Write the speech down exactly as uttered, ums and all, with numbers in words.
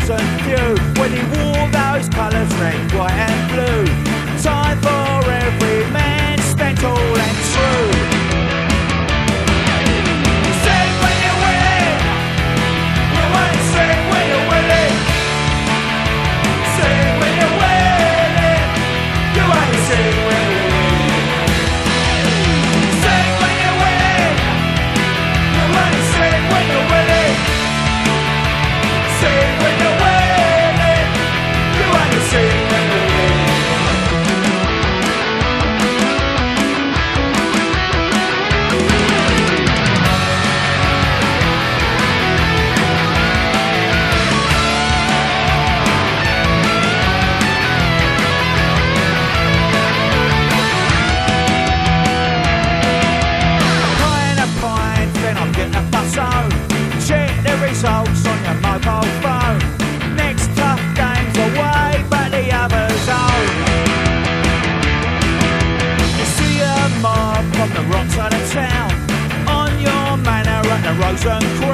chosen few when he wore those colours, red, white and blue. Time for every man spent all and true. Sing when you're winning, you won't sing when you're winning. Sing when you're winning, you won't sing when you're winning. Sing when you're winning, you won't sing when you're winning. Sing when you're winning, you won't sing when you're winning. Check the results on your mobile phone. Next tough game's away, but the other's home. You see a mob from the wrong side of town on your manor at the Rose and Crown.